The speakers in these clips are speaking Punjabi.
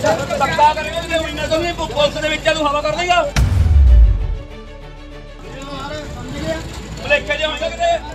ਧੱਕਾ ਕਰੇਗਾ ਤੇ ਮਹੀਨਾ ਤੋਂ ਵੀ ਪੁਲਿਸ ਦੇ ਵਿੱਚ ਨੂੰ ਹਵਾ ਕਰ ਦੇਗਾ। ਭੁਲੇਖੇ ਜਿਹੇ ਹੋ ਸਕਦੇ।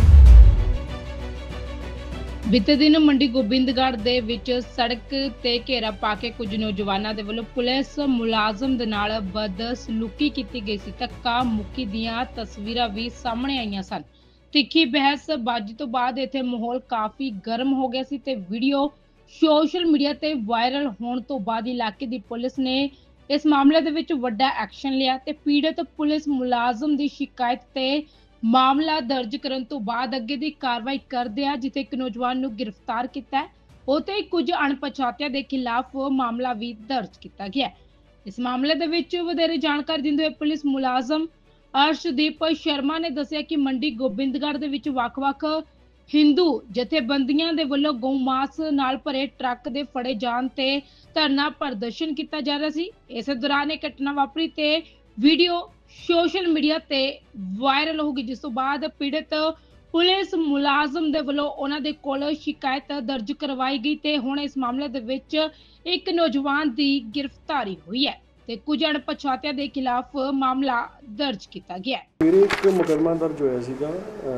ਬੀਤੇ ਦਿਨ ਮੰਡੀ ਗੋਬਿੰਦਗੜ੍ਹ ਦੇ ਵਿੱਚ ਸੜਕ ਤੇ ਘੇਰਾ ਪਾ ਕੇ ਕੁਝ ਨੌਜਵਾਨਾਂ ਦੇ ਵੱਲੋਂ ਪੁਲਿਸ ਮੁਲਾਜ਼ਮ ਦੇ ਨਾਲ ਬਦਸਲੂਕੀ ਕੀਤੀ ਗਈ ਸੀ। ਧੱਕਾ ਮੁੱਕੀ ਦੀਆਂ ਤਸਵੀਰਾਂ ਵੀ ਸਾਹਮਣੇ ਆਈਆਂ ਸਨ। ਤਿੱਖੀ ਬਹਿਸਬਾਜ਼ੀ ਤੋਂ ਬਾਅਦ ਇੱਥੇ ਮਾਹੌਲ ਕਾਫੀ ਗਰਮ ਹੋ ਗਿਆ ਸੀ ਤੇ ਵੀਡੀਓ ਸੋਸ਼ਲ ਮੀਡੀਆ ਤੇ ਵਾਇਰਲ ਹੋਣ ਤੋਂ ਬਾਅਦ ਇਲਾਕੇ ਦੀ ਪੁਲਿਸ ਨੇ ਇਸ ਮਾਮਲੇ ਦੇ ਵਿੱਚ ਵੱਡਾ ਐਕਸ਼ਨ ਲਿਆ ਤੇ ਪੀੜਤ ਪੁਲਿਸ ਮੁਲਾਜ਼ਮ ਦੀ ਸ਼ਿਕਾਇਤ ਤੇ ਮਾਮਲਾ ਦਰਜ ਕਰਨ ਤੋਂ ਬਾਅਦ ਅੱਗੇ ਦੀ ਕਾਰਵਾਈ ਕਰਦਿਆਂ ਜਿੱਥੇ ਇੱਕ ਨੌਜਵਾਨ ਨੂੰ ਗ੍ਰਿਫਤਾਰ ਕੀਤਾ ਉੱਥੇ ਕੁਝ ਅਣਪਛਾਤਿਆਂ ਦੇ ਖਿਲਾਫ ਮਾਮਲਾ ਵੀ ਦਰਜ ਕੀਤਾ ਗਿਆ। ਇਸ ਮਾਮਲੇ ਦੇ ਵਿੱਚ ਵਧੇਰੇ ਜਾਣਕਾਰੀ ਦਿੰਦੇ ਹੋਏ ਪੁਲਿਸ ਮੁਲਾਜ਼ਮ ਅਰਸ਼ਦੀਪ ਸ਼ਰਮਾ ਨੇ ਦੱਸਿਆ ਕਿ ਮੰਡੀ ਗੋਬਿੰਦਗੜ੍ਹ ਦੇ ਵਿੱਚ ਵੱਖ-ਵੱਖ ਹਿੰਦੂ ਜਥੇਬੰਦੀਆਂ ਦੇ ਵੱਲੋਂ ਗਊ ਮਾਸ ਨਾਲ ਭਰੇ ਟਰੱਕ ਦੇ ਫੜੇ ਜਾਣ ਤੇ ਧਰਨਾ ਪ੍ਰਦਰਸ਼ਨ ਕੀਤਾ ਜਾ ਰਿਹਾ ਸੀ। ਇਸੇ ਦੌਰਾਨ ਇਹ ਘਟਨਾ ਵਾਪਰੀ ਤੇ ਵੀਡੀਓ ਸੋਸ਼ਲ ਮੀਡੀਆ ਤੇ ਵਾਇਰਲ ਹੋ ਗਈ, ਜਿਸ ਤੋਂ ਬਾਅਦ ਪੀੜਤ ਪੁਲਿਸ ਮੁਲਾਜ਼ਮ ਦੇ ਵੱਲੋਂ ਉਹਨਾਂ ਦੇ ਕੋਲ ਸ਼ਿਕਾਇਤ ਦਰਜ ਕਰਵਾਈ ਗਈ ਤੇ ਹੁਣ ਇਸ ਮਾਮਲੇ ਦੇ ਵਿੱਚ ਇੱਕ ਨੌਜਵਾਨ ਦੀ ਗ੍ਰਿਫਤਾਰੀ ਹੋਈ ਹੈ ਤੇ ਕੁਝ ਅਣਪਛਾਤਿਆਂ ਦੇ ਖਿਲਾਫ ਮਾਮਲਾ ਦਰਜ ਕੀਤਾ ਗਿਆ। ਮੇਰੇ ਇੱਕ ਮੁਕੱਦਮਾ ਦਰਜ ਹੋਇਆ ਸੀਗਾ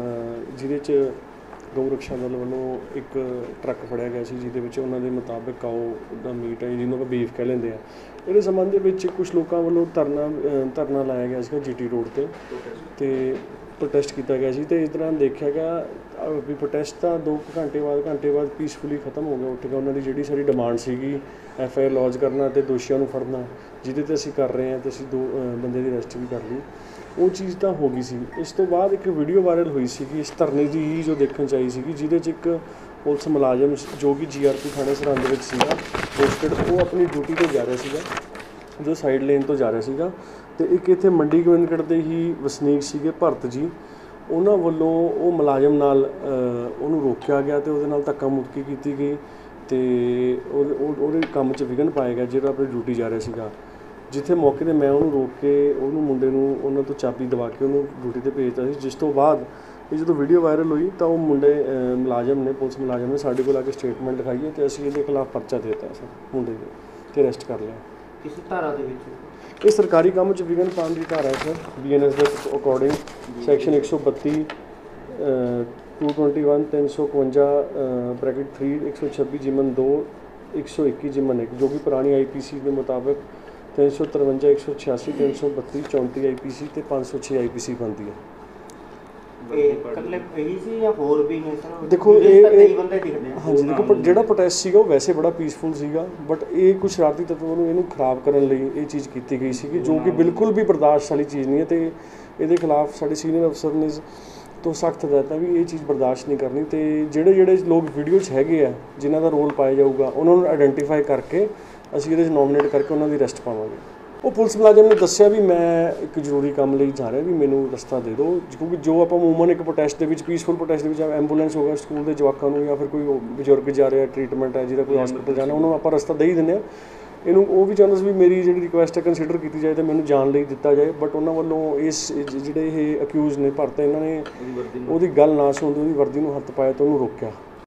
ਜਿਹਦੇ 'ਚ ਗਊ ਰਕਸ਼ਾ ਦਲ ਵੱਲੋਂ ਇੱਕ ਟਰੱਕ ਫੜਿਆ ਗਿਆ ਸੀ, ਜਿਹਦੇ ਵਿੱਚ ਉਹਨਾਂ ਦੇ ਮੁਤਾਬਕ ਕਾਓ ਦਾ ਮੀਟ ਹੈ ਜਿਹਨੂੰ ਆਪਾਂ ਬੀਫ ਕਹਿ ਲੈਂਦੇ ਆ। ਇਹਦੇ ਸੰਬੰਧ ਦੇ ਵਿੱਚ ਕੁਝ ਲੋਕਾਂ ਵੱਲੋਂ ਧਰਨਾ ਲਾਇਆ ਗਿਆ ਸੀਗਾ GT ਰੋਡ ਤੇ ਪ੍ਰੋਟੈਸਟ ਕੀਤਾ ਗਿਆ ਸੀ ਤੇ ਇਸ ਤਰ੍ਹਾਂ ਦੇਖਿਆ ਗਿਆ ਵੀ ਪ੍ਰੋਟੈਸਟ ਤਾਂ 2 ਘੰਟੇ ਬਾਅਦ ਪੀਸਫੁਲੀ ਖਤਮ ਹੋ ਗਿਆ। ਉੱਠ ਕੇ ਉਹਨਾਂ ਦੀ ਜਿਹੜੀ ਸਾਰੀ ਡਿਮਾਂਡ ਸੀਗੀ FIR ਲੌਜ ਕਰਨਾ ਤੇ ਦੋਸ਼ੀਆਂ ਨੂੰ ਫੜਨਾ, ਜਿਹਦੇ ਤੇ ਅਸੀਂ ਕਰ ਰਹੇ ਹਾਂ ਤੇ ਅਸੀਂ 2 ਬੰਦੇ ਦੀ ਅਰੈਸਟ ਵੀ ਕਰ ਲਈ, ਉਹ ਚੀਜ਼ ਤਾਂ ਹੋ ਗਈ ਸੀ। ਇਸ ਤੋਂ ਬਾਅਦ ਇੱਕ ਵੀਡੀਓ ਵਾਇਰਲ ਹੋਈ ਸੀਗੀ ਇਸ ਧਰਨੇ ਦੀ ਜੋ ਦੇਖਣ 'ਚ ਆਈ ਸੀਗੀ, ਜਿਹਦੇ 'ਚ ਇੱਕ ਪੁਲਿਸ ਮੁਲਾਜ਼ਮ ਜੋ ਕਿ GRP ਥਾਣੇ ਸਰਹੰਦ ਵਿੱਚ ਸੀਗਾ ਪੋਸਟਡ, ਉਹ ਆਪਣੀ ਡਿਊਟੀ 'ਤੇ ਜਾ ਰਿਹਾ ਸੀਗਾ, ਜੋ ਸਾਈਡ ਲੇਨ ਤੋਂ ਜਾ ਰਿਹਾ ਸੀਗਾ ਤੇ ਇੱਕ ਇੱਥੇ ਮੰਡੀ ਗੋਬਿੰਦਗੜ੍ਹ ਦੇ ਹੀ ਵਸਨੀਕ ਸੀਗੇ ਭਰਤ ਜੀ, ਉਹਨਾਂ ਵੱਲੋਂ ਉਹ ਮੁਲਾਜ਼ਮ ਨਾਲ ਉਹਨੂੰ ਰੋਕਿਆ ਗਿਆ ਤੇ ਉਹਦੇ ਨਾਲ ਧੱਕਾ ਮੁੱਕੀ ਕੀਤੀ ਗਈ ਤੇ ਉਹਦੇ ਕੰਮ 'ਚ ਵਿਘਨ ਪਾਇਆ ਗਿਆ ਜਿਹੜਾ ਆਪਣੀ ਡਿਊਟੀ ਜਾ ਰਿਹਾ ਸੀਗਾ। ਜਿੱਥੇ ਮੌਕੇ 'ਤੇ ਮੈਂ ਉਹਨੂੰ ਰੋਕ ਕੇ ਉਹਨੂੰ ਮੁੰਡੇ ਨੂੰ ਉਹਨਾਂ ਤੋਂ ਚਾਬੀ ਦਵਾ ਕੇ ਉਹਨੂੰ ਡਿਊਟੀ 'ਤੇ ਭੇਜਤਾ ਸੀ। ਜਿਸ ਤੋਂ ਬਾਅਦ ਇਹ ਜਦੋਂ ਵੀਡੀਓ ਵਾਇਰਲ ਹੋਈ ਤਾਂ ਉਹ ਮੁੰਡੇ ਪੁਲਿਸ ਮੁਲਾਜ਼ਮ ਨੇ ਸਾਡੇ ਕੋਲ ਆ ਕੇ ਸਟੇਟਮੈਂਟ ਲਿਖਾਈ ਹੈ ਤੇ ਅਸੀਂ ਇਹਦੇ ਖਿਲਾਫ ਪਰਚਾ ਦੇ ਦਿੱਤਾ ਸਰ ਮੁੰਡੇ ਦੇ ਤੇ ਅਰੈਸਟ ਕਰ ਲਿਆ। ਕਿਸ ਧਾਰਾ ਦੇ ਵਿੱਚ? ਇਹ ਸਰਕਾਰੀ ਕੰਮ 'ਚ ਵਿਘਨ ਪਾਉਣ ਦੀ ਧਾਰਾ ਹੈ ਸਰ, BNS ਦੇ ਅਕੋਰਡਿੰਗ ਸੈਕਸ਼ਨ 132 221 351 ਬ੍ਰੈਕਟ 3 126 ਜਿਮਨ 2 121 ਜਿਮਨ 1 ਜੋ ਕਿ ਪੁਰਾਣੀ IPC ਦੇ ਮੁਤਾਬਕ 353 186 332 34 IPC ਤੇ 506 IPC ਬਣਦੀ ਹੈ। ਇਕੱਲੇ ਇਹੀ ਸੀ ਜਾਂ ਹੋਰ ਵੀ ਨੇ ਸਰ? ਦੇਖੋ ਕਈ ਬੰਦੇ ਦਿਖਦੇ ਆ। ਹਾਂਜੀ ਦੇਖੋ ਜਿਹੜਾ ਪ੍ਰੋਟੈਸਟ ਸੀਗਾ ਉਹ ਵੈਸੇ ਬੜਾ ਪੀਸਫੁਲ ਸੀਗਾ, ਬਟ ਇਹ ਕੁਝ ਸ਼ਰਾਰਤੀ ਤੱਤਾਂ ਨੂੰ ਇਹਨੂੰ ਖਰਾਬ ਕਰਨ ਲਈ ਇਹ ਚੀਜ਼ ਕੀਤੀ ਗਈ ਸੀਗੀ, ਜੋ ਕਿ ਬਿਲਕੁਲ ਵੀ ਬਰਦਾਸ਼ਤ ਵਾਲੀ ਚੀਜ਼ ਨਹੀਂ ਹੈ ਤੇ ਇਹਦੇ ਖਿਲਾਫ ਸਾਡੇ ਸੀਨੀਅਰ ਅਫਸਰ ਨੇ ਤੋਂ ਸਖਤ ਹਦਾਇਤਾਂ ਵੀ ਇਹ ਚੀਜ਼ ਬਰਦਾਸ਼ਤ ਨਹੀਂ ਕਰਨੀ ਤੇ ਜਿਹੜੇ ਲੋਕ ਵੀਡੀਓ 'ਚ ਹੈਗੇ ਆ ਜਿਨ੍ਹਾਂ ਦਾ ਰੋਲ ਪਾਇਆ ਜਾਊਗਾ ਉਹਨਾਂ ਨੂੰ ਆਇਡੈਂਟੀਫਾਈ ਕਰਕੇ ਅਸੀਂ ਇਹਦੇ 'ਚ ਨੋਮੀਨੇਟ ਕਰਕੇ ਉਹਨਾਂ ਦੀ ਅਰੈਸਟ ਪਾਵਾਂਗੇ। ਉਹ ਪੁਲਿਸ ਮੁਲਾਜ਼ਮ ਨੇ ਦੱਸਿਆ ਵੀ ਮੈਂ ਇੱਕ ਜ਼ਰੂਰੀ ਕੰਮ ਲਈ ਜਾ ਰਿਹਾ ਵੀ ਮੈਨੂੰ ਰਸਤਾ ਦੇ ਦਿਓ, ਕਿਉਂਕਿ ਜੋ ਆਪਾਂ ਮੂਵਮੈਂਟ ਇੱਕ ਪ੍ਰੋਟੈਸਟ ਦੇ ਵਿੱਚ ਪੀਸਫੁਲ ਪ੍ਰੋਟੈਸਟ ਦੇ ਵਿੱਚ ਐਂਬੂਲੈਂਸ ਹੋ ਗਿਆ ਸਕੂਲ ਦੇ ਜਵਾਕਾਂ ਨੂੰ ਜਾਂ ਫਿਰ ਕੋਈ ਬਜ਼ੁਰਗ ਜਾ ਰਿਹਾ ਟ੍ਰੀਟਮੈਂਟ ਹੈ ਜਿਹਦਾ ਕੋਈ ਹਸਪੀਟਲ ਜਾਣਾ ਉਹਨਾਂ ਨੂੰ ਆਪਾਂ ਰਸਤਾ ਦੇ ਹੀ ਦਿੰਦੇ ਹਾਂ। ਇਹਨੂੰ ਉਹ ਵੀ ਚਾਹੁੰਦਾ ਸੀ ਵੀ ਮੇਰੀ ਜਿਹੜੀ ਰਿਕੁਐਸਟ ਹੈ ਕੰਸੀਡਰ ਕੀਤੀ ਜਾਏ ਤੇ ਮੈਨੂੰ ਜਾਣ ਲਈ ਦਿੱਤਾ ਜਾਏ, ਬਟ ਉਹਨਾਂ ਵੱਲੋਂ ਜਿਹੜੇ ਇਹ ਅਕਿਊਜ਼ ਨੇ ਭਰਤ ਇਹਨਾਂ ਨੇ ਉਹਦੀ ਗੱਲ ਨਾ ਸੁਣਦੇ ਉਹਦੀ ਵਰਦੀ ਨੂੰ ਹੱਥ ਪਾਇਆ ਤੇ ਉਹਨੂੰ ਰੋਕਿਆ।